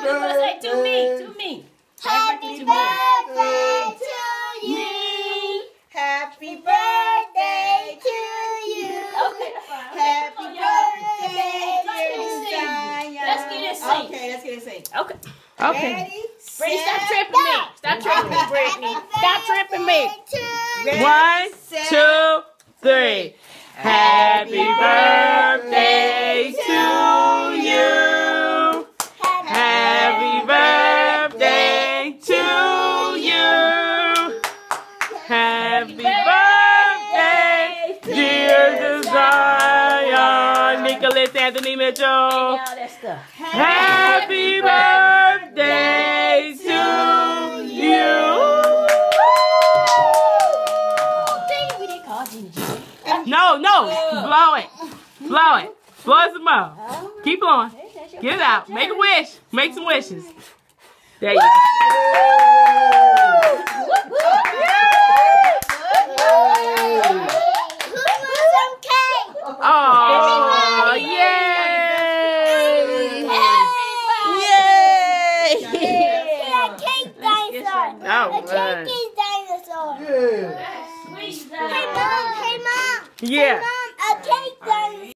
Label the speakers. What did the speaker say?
Speaker 1: birthday to me.
Speaker 2: Happy birthday to you. Happy birthday to you.
Speaker 1: Okay.
Speaker 2: Happy birthday, dear Zion.
Speaker 1: Let's get it sing.
Speaker 2: Okay, let's get it sing.
Speaker 1: Okay.
Speaker 2: Ready?
Speaker 1: Brittany, stop tripping me. Stop tripping me, Brittany. Stop tripping me.
Speaker 3: One, 2, 3. Happy birthday to you. Happy birthday to you. Happy birthday, dear Zion. Nicholas Anthony Mitchell.
Speaker 1: All that stuff.
Speaker 3: Happy birthday to you.
Speaker 1: We didn't call Gigi.
Speaker 3: No, blow it. Blow it. Blow some more. Keep blowing. Get it out. Make a wish. Make some wishes. There you go. Oh, yay!
Speaker 2: Hey, Mom.
Speaker 3: Yeah.
Speaker 2: Hey, Mom. A cake